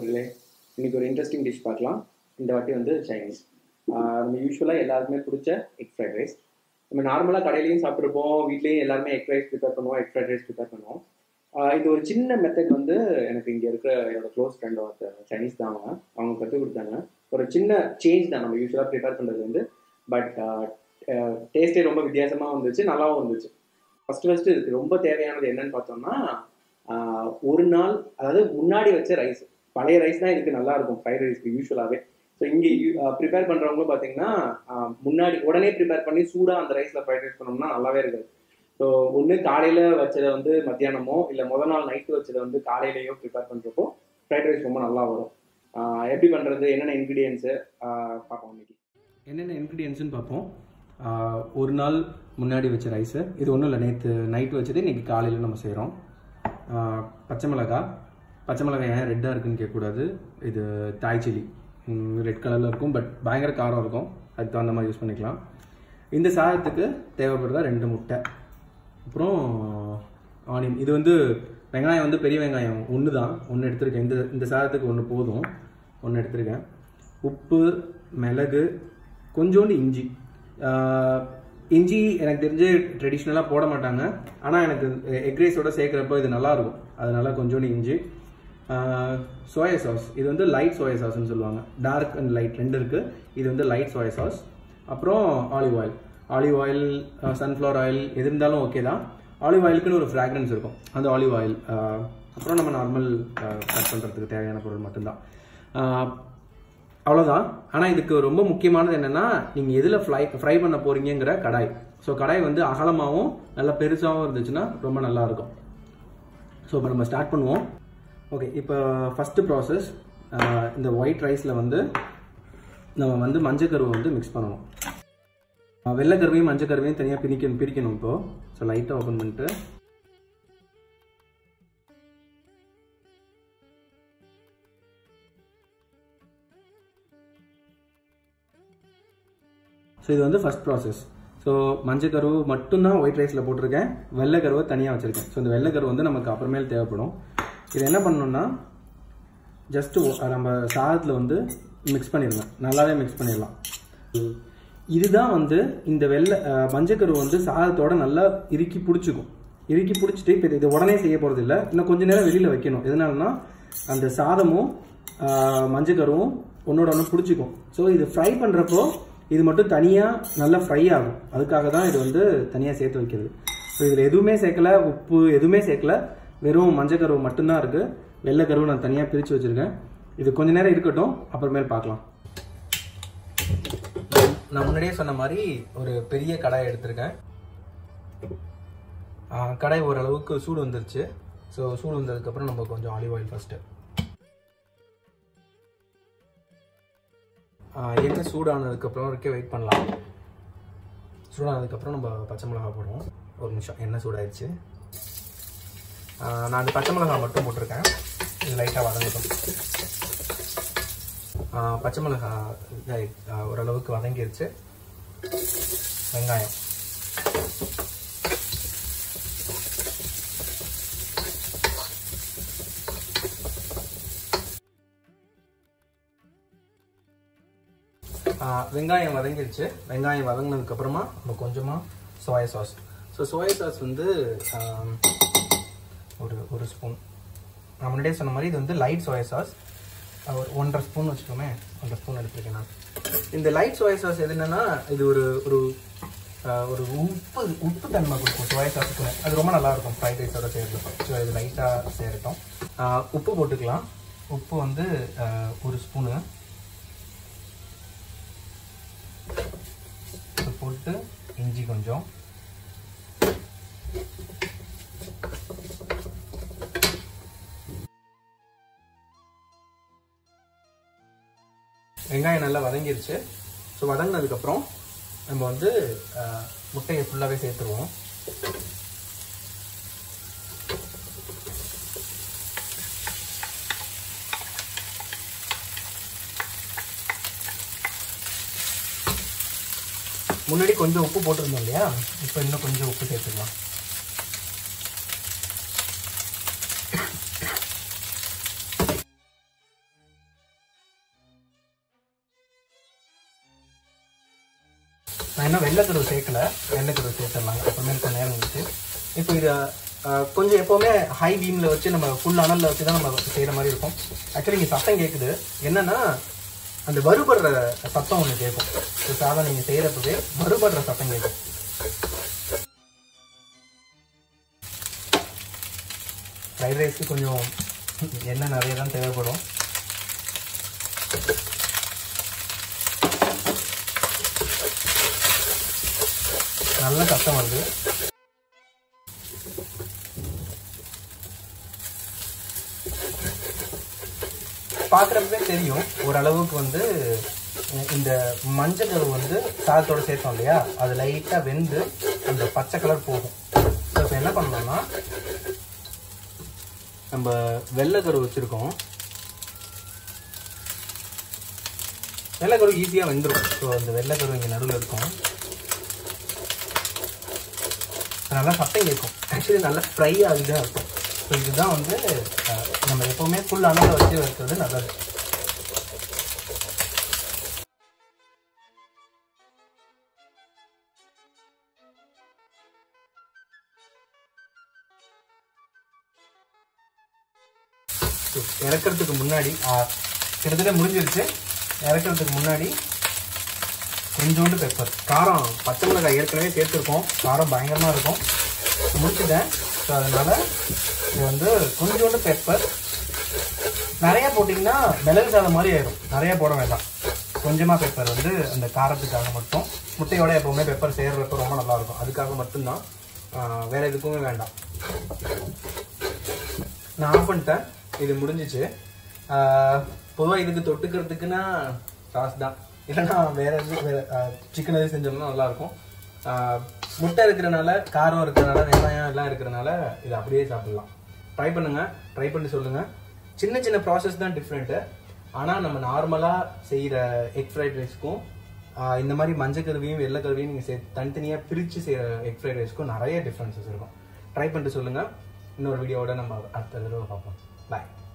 நண்பர்களே, இன்னைக்கு ஒரு இன்ட்ரெஸ்டிங் டிஷ் பார்க்கலாம். இந்த வாட்டி வந்து சைனீஸ். நம்ம யூஸ்வலாக எல்லாருக்குமே பிடிச்ச எக் ஃப்ரைட் ரைஸ். நம்ம நார்மலாக கடையிலையும் சாப்பிட்ருப்போம், வீட்லேயும் எல்லாருமே எக் ரைஸ் ப்ரிப்பேர் பண்ணுவோம், எக் ஃப்ரைட் ரைஸ் ப்ரிப்பேர் பண்ணுவோம். இது ஒரு சின்ன மெத்தட் வந்து எனக்கு இங்கே இருக்கிற என்னோட க்ளோஸ் ஃப்ரெண்ட் சைனீஸ் தான் அவங்க கற்றுக் கொடுத்தாங்க. ஒரு சின்ன சேஞ்ச் தான் நம்ம யூஸ்வலாக ப்ரிப்பேர் பண்ணுறது வந்து. பட் டேஸ்ட்டே ரொம்ப வித்தியாசமாக வந்துச்சு, நல்லாவும் இருந்துச்சு. ஃபஸ்ட்டு இதுக்கு ரொம்ப தேவையானது என்னன்னு பார்த்தோம்னா, ஒரு நாள் அதாவது முன்னாடி வச்ச ரைஸ், பழைய ரைஸ் தான் இதுக்கு நல்லா இருக்கும் ஃப்ரைட் ரைஸ்க்கு யூஸ்வலாகவே. ஸோ இங்கே ப்ரிப்பேர் பண்ணுறவங்களும் பார்த்தீங்கன்னா முன்னாடி உடனே ப்ரிப்பேர் பண்ணி சூடாக அந்த ரைஸில் ஃப்ரைட் ரைஸ் பண்ணோம்னா நல்லாவே இருக்காது. ஸோ ஒன்று காலையில் வச்சதை வந்து மத்தியானமோ இல்லை முதல் நாள் நைட்டு வச்சதை வந்து காலையிலையோ ப்ரிப்பேர் பண்ணுறப்போ ஃப்ரைட் ரைஸ் ரொம்ப நல்லா வரும். எப்படி பண்ணுறது, என்னென்ன இன்க்ரீடியன்ஸு பார்ப்போம் இன்னைக்கு. என்னென்ன இன்க்ரீடியன்ஸுன்னு பார்ப்போம். ஒரு நாள் முன்னாடி வச்ச ரைஸு, இது ஒன்றும் இல்லை, நேற்று நைட்டு வச்சது இன்றைக்கி காலையில் நம்ம செய்கிறோம். பச்சை மிளகாய் ஏன் ரெட்டாக இருக்குன்னு கேட்கக்கூடாது, இது தாய் சில்லி, ரெட் கலரில் இருக்கும், பட் பயங்கர காரம் இருக்கும், அதுக்கு தகுந்த மாதிரி யூஸ் பண்ணிக்கலாம். இந்த சாதத்துக்கு தேவைப்படுறதா 2 முட்டை, அப்புறம் ஆனியன். இது வந்து வெங்காயம் வந்து பெரிய வெங்காயம் ஒன்று தான், ஒன்று எடுத்துருக்கேன். இந்த சாதத்துக்கு 1 போதும், 1 எடுத்துருக்கேன். உப்பு, மிளகு, கொஞ்சோண்டு இஞ்சி எனக்கு தெரிஞ்சு ட்ரெடிஷ்னலாக போட மாட்டாங்க, ஆனால் எனக்கு எக் ரைஸோட சேர்க்குறப்போ இது நல்லாயிருக்கும், அதனால கொஞ்சோண்டு இஞ்சி. சோயா சாஸ், இது வந்து லைட் சோயா சாஸ்ன்னு சொல்லுவாங்க, டார்க் அண்ட் லைட் 2 இருக்குது, இது வந்து லைட் சோயா சாஸ். அப்புறம் ஆலிவ் ஆயில், சன்ஃப்ளவர் ஆயில் எது இருந்தாலும் ஓகே தான். ஆலிவ் ஆயிலுக்குன்னு ஒரு ஃப்ராக்ரன்ஸ் இருக்கும், அந்த ஆலிவ் ஆயில். அப்புறம் நம்ம நார்மல் கட் பண்ணுறதுக்கு தேவையான பொருள் மட்டும்தான், அவ்வளோதான். ஆனால் இதுக்கு ரொம்ப முக்கியமானது என்னென்னா, நீங்கள் எதில் ஃப்ரை பண்ண போகிறீங்கிற கடாய். ஸோ கடாய் வந்து அகலமாகவும் நல்லா பெருசாகவும் இருந்துச்சுன்னா ரொம்ப நல்லாயிருக்கும். ஸோ இப்போ நம்ம ஸ்டார்ட் பண்ணுவோம். ஓகே, இப்போ ஃபஸ்ட்டு ப்ராசஸ், இந்த ஒயிட் ரைஸில் வந்து நம்ம வந்து மஞ்சக்கருவை வந்து மிக்ஸ் பண்ணணும். வெள்ளைக்கருவையும் மஞ்சக்கருவையும் தனியாக பிரிக்கணும் இப்போது. ஸோ லைட்டாக ஓப்பன் பண்ணிட்டு ஸோ இது வந்து ஃபஸ்ட் ப்ராசஸ். ஸோ மஞ்சக்கருவு மட்டும்தான் ஒயிட் ரைஸில் போட்டிருக்கேன், வெள்ளைக்கருவை தனியாக வச்சுருக்கேன். ஸோ இந்த வெள்ளைக்கருவு வந்து நமக்கு அப்புறமேல் தேவைப்படும். இது என்ன பண்ணணும்னா, ஜஸ்ட்டு நம்ம சாதத்தில் வந்து மிக்ஸ் பண்ணிடுங்க, நல்லாவே மிக்ஸ் பண்ணிடலாம். இதுதான் வந்து இந்த மஞ்சக்கருவு வந்து சாதத்தோட நல்லா இறுக்கி பிடிச்சிட்டு இப்போ இது உடனே செய்ய போகிறது இல்லை, இன்னும் கொஞ்சம் நேரம் வெளியில் வைக்கணும். எதனாலனா அந்த சாதமும் மஞ்சக்கருவும் ஒன்றோட ஒன்று பிடிச்சிக்கும். ஸோ இது ஃப்ரை பண்ணுறப்போ இது மட்டும் தனியாக நல்லா ஃப்ரை ஆகும், அதுக்காக தான் இது வந்து தனியாக சேர்த்து வைக்கிறது. ஸோ இதில் எதுவுமே சேர்க்கலை, உப்பு எதுவுமே சேர்க்கலை, வெறும் மஞ்சக்கருவு மட்டும்தான் இருக்குது. வெள்ளைக்கருவு நான் தனியாக பிரித்து வச்சுருக்கேன். இது கொஞ்ச நேரம் இருக்கட்டும், அப்புறமேல் பார்க்கலாம். நான் முன்னாடியே சொன்ன மாதிரி ஒரு பெரிய கடாய் எடுத்திருக்கேன். கடாய் ஓரளவுக்கு சூடு வந்துருச்சு. ஸோ சூடு வந்ததுக்கப்புறம் நம்ம கொஞ்சம் ஆலிவ் ஆயில் ஃபஸ்ட்டு, எண்ணெய் சூடானதுக்கப்புறம் வரைக்கும் வெயிட் பண்ணலாம். சூடானதுக்கப்புறம் நம்ம பச்சை மிளகா போடுவோம். ஒரு நிமிஷம், எண்ணெய் சூடாயிடுச்சு. நான் அந்த பச்சை மிளகா மட்டும் போட்டிருக்கேன், இது லைட்டாக வதங்கட்டும். பச்சை மிளகா ஓரளவுக்கு வதங்கிருச்சு. வெங்காயம், வெங்காயம் வதங்கிருச்சு. வெங்காயம் வதங்கினதுக்கப்புறமா நம்ம கொஞ்சமாக soya sauce. So soya sauce வந்து ஒரு ஸ்பூன். நான் முன்னாடியே சொன்ன மாதிரி இது வந்து லைட் சோயா சாஸ், ஒரு 1.5 ஸ்பூன் வச்சுக்கோமே, 1.5 ஸ்பூன் எடுத்துருக்கேன் நான். இந்த லைட் சோயா சாஸ் எது என்னன்னா, இது ஒரு உப்பு தன்மை கொடுக்கும் சோயா சாஸுக்கு, அது ரொம்ப நல்லாயிருக்கும் ஃப்ரைட் ரைஸோட செய்யறது. ஸோ இது லைட்டாக சேரட்டும். உப்பு போட்டுக்கலாம். உப்பு வந்து 1 ஸ்பூனு போட்டு, இஞ்சி கொஞ்சம், வெங்காயம் நல்லா வதங்கிருச்சு. ஸோ வதங்கினதுக்கப்புறம் நம்ம வந்து முட்டையை ஃபுல்லாகவே சேர்த்துருவோம். முன்னாடி கொஞ்சம் உப்பு போட்டிருந்தோம் இல்லையா, இப்போ இன்னும் கொஞ்சம் உப்பு சேர்த்துக்கலாம். நான் இன்னும் வெள்ளைக்கருவு சேர்க்கல, வெள்ளைக்கருவு சேர்த்துடலாங்க, அப்புறமேல் கொஞ்சம் நேரம் வந்துச்சு. இப்போ இதை கொஞ்சம் எப்போவுமே ஹை வீமில் வச்சு நம்ம ஃபுல் அனலில் வச்சு தான் நம்ம செய்கிற மாதிரி இருக்கும். ஆக்சுவலி இங்கே சத்தம் கேட்குது, என்னென்னா அந்த வறுபடுற சத்தம் ஒன்று கேட்கும். சாதம் நீங்கள் செய்கிறப்பவே வறுபடுற சத்தம் கேட்கும். ஃப்ரைட் ரைஸ்க்கு கொஞ்சம் எண்ணெய் நிறைய தான் தேவைப்படும். நல்ல சத்தம் வருது. பார்க்குறப்பவே தெரியும் ஓரளவுக்கு வந்து இந்த மஞ்சள் கரு வந்து சாதத்தோடு சேர்த்தோம் இல்லையா, அது லைட்டாக வெந்து அந்த பச்சை கலர் போகும். ஸோ இப்போ என்ன பண்ணலாம்னா, நம்ம வெள்ளைக்கரு வச்சுருக்கோம், வெள்ளைக்கரு ஈஸியாக வெந்துடும். ஸோ அந்த வெள்ளைக்கரு இங்கே நடுவில் இருக்கும், நல்லா சத்தம் கேட்கும். ஆக்சுவலி நல்லா ஃப்ரை ஆகிதான் இருக்கும். ஸோ இதுதான் வந்து நம்ம எப்போவுமே ஃபுல் அனலை வச்சு வைக்கிறது நல்லது. இறக்கிறதுக்கு முன்னாடி கிட்டத்தட்ட முடிஞ்சிருச்சு. இறக்கிறதுக்கு முன்னாடி கொஞ்சோண்டு பெப்பர், காரம் பச்சை மிளகாய் ஏற்கனவே சேர்த்துருக்கோம், காரம் பயங்கரமாக இருக்கும். முடிச்சுட்டேன். ஸோ அதனால் இது வந்து கொஞ்சோண்டு பெப்பர், நிறையா போட்டிங்கன்னா மிளகு சாதம் மாதிரி ஆயிடும், நிறையா போட வேண்டாம். கொஞ்சமாக பெப்பர் வந்து அந்த காரத்துக்காக மட்டும். முட்டையோட எப்போவுமே பெப்பர் சேர்றப்ப ரொம்ப நல்லாயிருக்கும், அதுக்காக மட்டும்தான், வேறு எதுக்குமே வேண்டாம். நான் ஆஃப் பண்ணிட்டேன், இது முடிஞ்சிச்சு. பொதுவாக இதுக்கு தொட்டுக்கிறதுக்குன்னா சாஸ் தான், இல்லைன்னா வேறு எதுவும் சிக்கன் எதுவும் செஞ்சோம்னா நல்லாயிருக்கும். முட்டை இருக்கிறனால, காரம் இருக்கிறனால, வெங்காயம் எல்லாம் இருக்கிறனால இதை அப்படியே சாப்பிடலாம். ட்ரை பண்ணுங்கள், ட்ரை பண்ணி சொல்லுங்கள். சின்ன சின்ன ப்ராசஸ் தான் டிஃப்ரெண்ட்டு. ஆனால் நம்ம நார்மலாக செய்கிற எக் ஃப்ரைட் ரைஸ்க்கும் இந்த மாதிரி மஞ்சள் கருவியும் வெள்ளை கருவியும் நீங்கள் தனித்தனியாக பிரித்து செய்கிற எக் ஃப்ரைட் ரைஸ்க்கும் நிறைய டிஃப்ரென்சஸ் இருக்கும். ட்ரை பண்ணிட்டு சொல்லுங்கள். இன்னொரு வீடியோவோட நம்ம அடுத்த தடவை பார்ப்போம். பாய்.